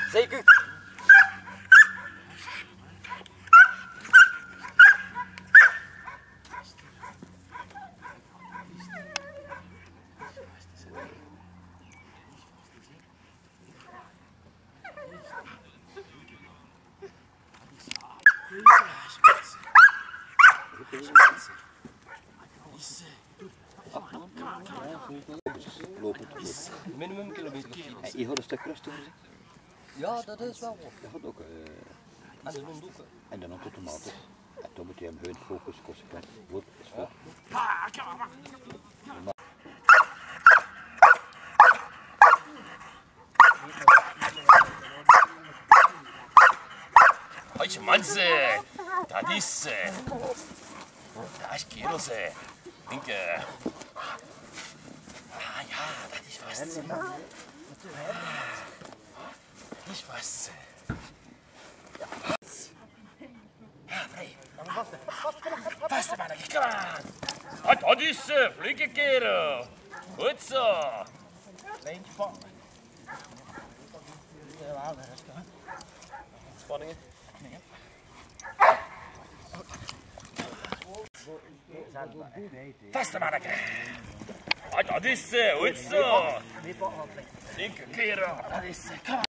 Zeker. Minimum kilometer. Je had een stuk rustiger gezien? Ja, dat is wel wat. Je had ook. En de hond ook. En dan automatisch. En dan moet je hem hun focus consequent. Goed, is goed. Hoi mensen, dat is kerels. Denk ah ja, dat is vast. Dat is vast. Ja, vrij. Vast man, kom aan. Dat is flinke kerel. Goed zo. Leentje pakken. Spanningen? Nee. Vaste manneke. Dat is goed zo. Flinke kerel. Dat is